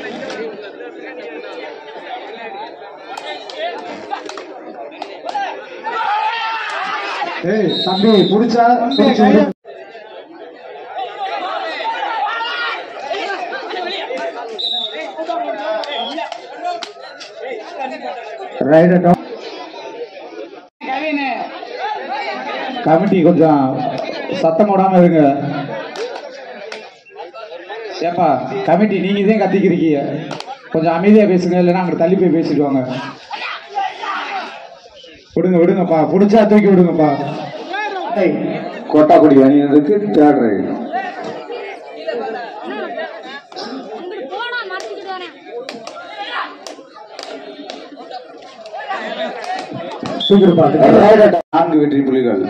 தம்பி புடிச்சா கமிட்டி கொஞ்சம் சத்தம் போடாம இருங்க. ஏப்பா கமிட்டி நீங்க தான் கத்திக்கிறீங்க, கொஞ்சம் அமைதியா பேசுங்க, இல்லைன்னா அங்க தள்ளி போய் பேசிட்டு வாங்க. விடுங்கப்பா, புடிச்சா தூக்கி விடுங்கப்பா. கோட்டாக்குடி அணியினருக்கு தேர்ட் ரைட். நான்கு வெற்றி புலிகள்.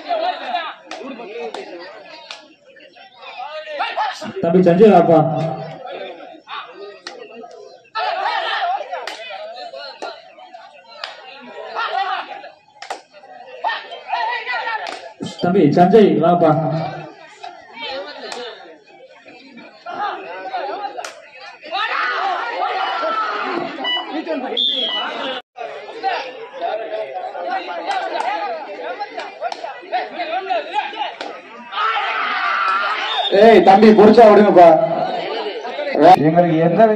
தம்பி சஞ்சய்ப்பா தம்பி சஞ்சய் வாப்பா. தம்பி புடிச்சா விடுங்கப்பா. எங்களுக்கு எந்த